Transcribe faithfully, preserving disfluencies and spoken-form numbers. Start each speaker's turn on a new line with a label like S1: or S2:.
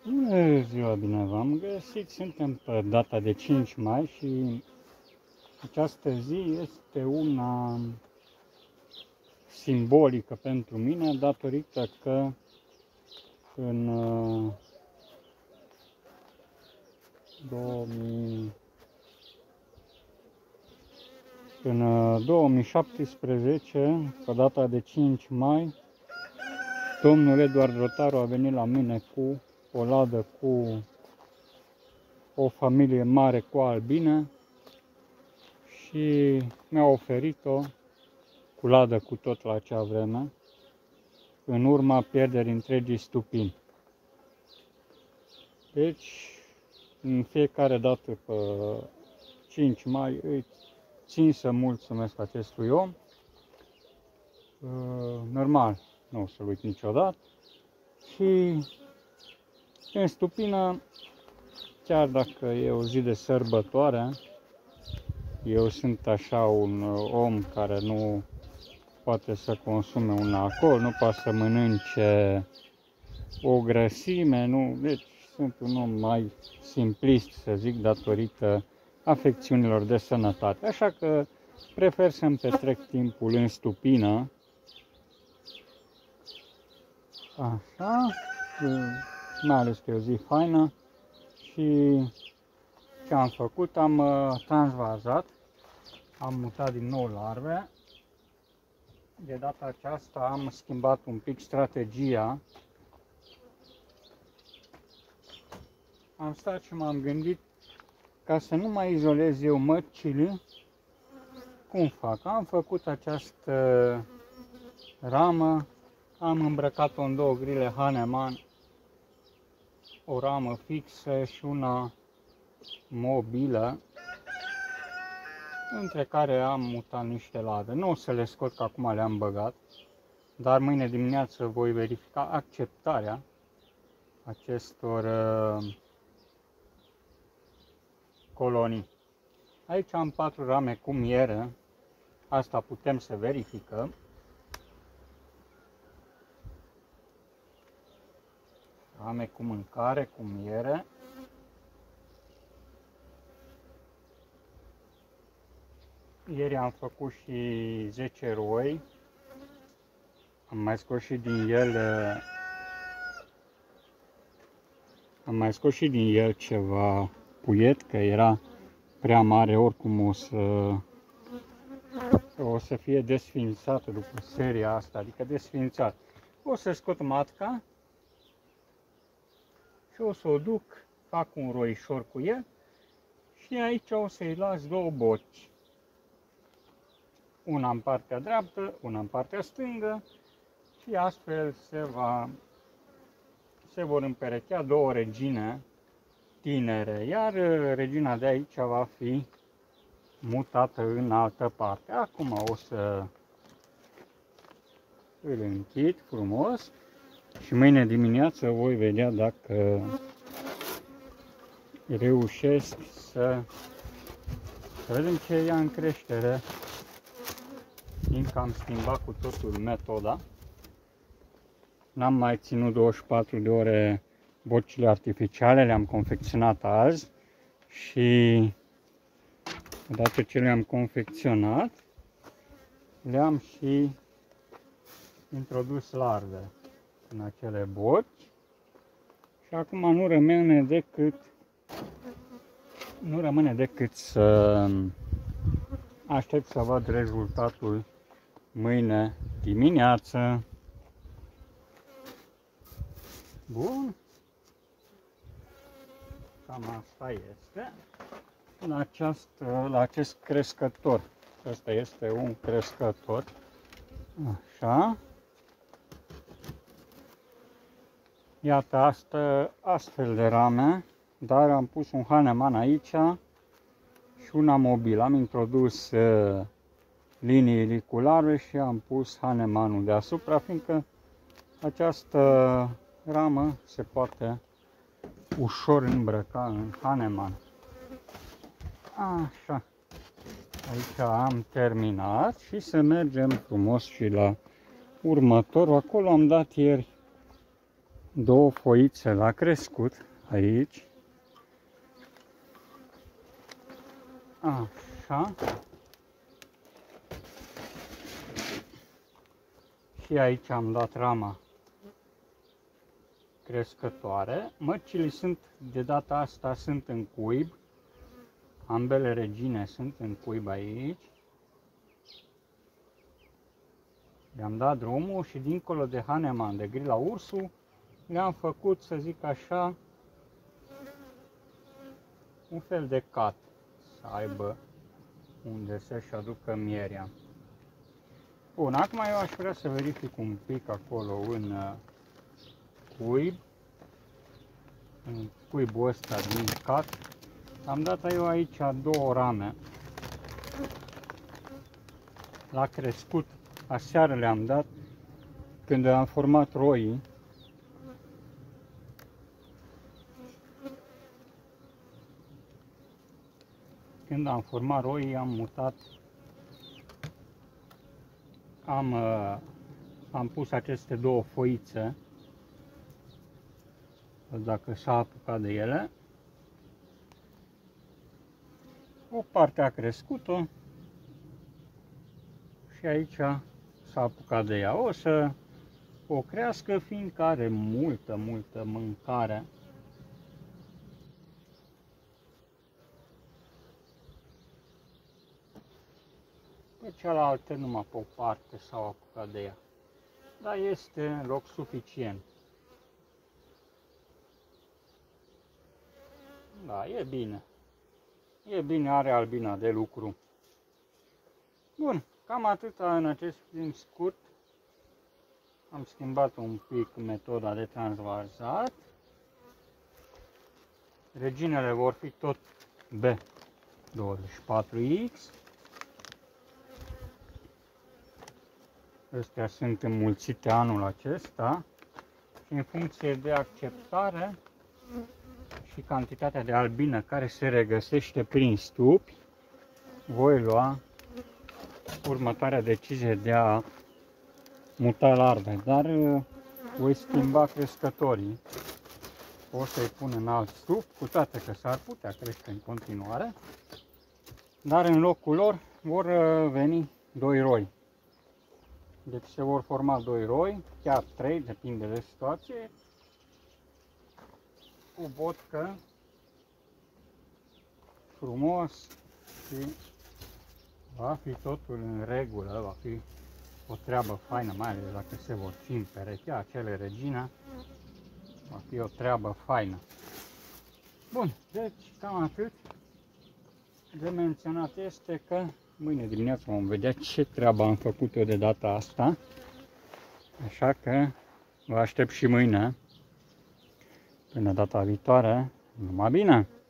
S1: Bună ziua, bine v-am găsit! Suntem pe data de cinci mai și această zi este una simbolică pentru mine, datorită că în două mii, în două mii șaptesprezece, pe data de cinci mai, domnul Eduard Rotaru a venit la mine cu o ladă cu o familie mare cu albine și mi-a oferit-o cu ladă cu tot la acea vreme, în urma pierderii întregii stupini. Deci, în fiecare dată pe cinci mai îi țin să mulțumesc acestui om. Normal, nu o să-l uit niciodată. Și în stupină, chiar dacă e o zi de sărbătoare, eu sunt așa un om care nu poate să consume un alcool, nu poate să mănânce o grăsime, nu, deci sunt un om mai simplist, să zic, datorită afecțiunilor de sănătate. Așa că prefer să-mi petrec timpul în stupină. Așa, mai ales că e o zi faină. Și ce am făcut? Am transvazat, am mutat din nou larve. De data aceasta am schimbat un pic strategia. Am stat și m-am gândit, ca să nu mai izolez eu măcile, cum fac? Am făcut această ramă, am îmbrăcat-o în două grile Haneman, o ramă fixă și una mobilă, între care am mutat niște lade. Nu o să le scot, că acum le-am băgat, dar mâine dimineață voi verifica acceptarea acestor uh, colonii. Aici am patru rame cu miere, asta putem să verificăm. Rame cu mâncare, cu miere. Ieri am făcut și zece roi. Am mai scos și din el am mai scos și din el ceva puiet, că era prea mare, oricum o să o să fie desfințată după seria asta, adică desfințat. O să scot matca și o să o duc, fac un roișor cu el și aici o să-i las două boci. Una în partea dreaptă, una în partea stângă și astfel se, va, se vor împerechea două regine tinere, iar regina de aici va fi mutată în altă parte. Acum o să îl închid frumos și mâine dimineață voi vedea dacă reușesc să, să vedem ce ia în creștere, fiindcă am schimbat cu totul metoda. N-am mai ținut douăzeci și patru de ore bocile artificiale, le-am confecționat azi și odată ce le-am confecționat, le-am și introdus larve în acele boci și acum nu rămâne decât nu rămâne decât să aștept să văd rezultatul mâine dimineață. Bun. Cam asta este. La, această, la acest crescător. Asta este un crescător. Așa. Iată, asta, astfel de rame, dar am pus un Haneman aici și una mobilă. Am introdus uh, liniile cu larve și am pus Hanemanul deasupra, fiindcă această ramă se poate ușor îmbrăca în Haneman. Așa. Aici am terminat și să mergem frumos și la următorul. Acolo am dat ieri două foițe la crescut aici. Așa. Și aici am dat rama crescătoare. Mărcile sunt, de data asta, sunt în cuib. Ambele regine sunt în cuib aici. Le-am dat drumul și dincolo de Haneman, de grila ursul, le-am făcut, să zic așa, un fel de cat, să aibă unde să-și aducă mierea. Bun, acum eu aș vrea să verific un pic acolo în uh, cuib, în cuibul ăsta din cat. Am dat eu aici două rame la crescut. Aseară le-am dat când am format roii. Când am format roii, am mutat, am, uh, am pus aceste două foițe, dacă s-a apucat de ele. O parte a crescut-o și aici s-a apucat de ea. O să o crească, fiindcă are multă, multă mâncare. Pe cealaltă numai pe o parte s-au apucat de ea. Dar este loc suficient. Da, e bine. E bine, are albina de lucru. Bun, cam atâta în acest timp scurt. Am schimbat un pic metoda de transvarsat. Reginele vor fi tot B douăzeci și patru X. Astea sunt înmulțite anul acesta și în funcție de acceptare și cantitatea de albină care se regăsește prin stupi, voi lua următoarea decizie de a muta larve, dar voi schimba crescătorii. O să-i pun în alt stup, cu toate că s-ar putea crește în continuare, dar în locul lor vor veni doi roi. Deci se vor forma doi roi, chiar trei, depinde de situație, cu botcă, frumos și va fi totul în regulă, va fi o treabă faină, mai ales dacă se vor țin perechea acele regina, va fi o treabă faină. Bun, deci cam atât. De menționat este că mâine dimineață vom vedea ce treabă am făcut eu de data asta, așa că vă aștept și mâine. Până data viitoare, numai bine!